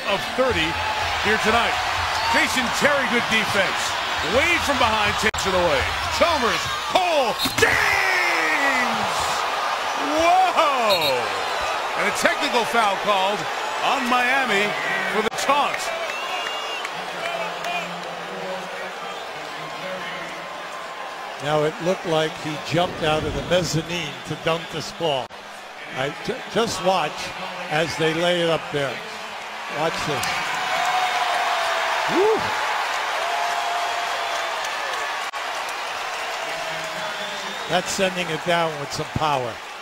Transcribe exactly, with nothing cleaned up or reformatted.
of thirty here tonight. Jason Terry, good defense. Wade from behind takes it away. Chalmers, Cole, James! Whoa! And a technical foul called on Miami for the taunt. Now it looked like he jumped out of the mezzanine to dunk this ball. I j just watch as they lay it up there. Watch this. Woo. That's sending it down with some power.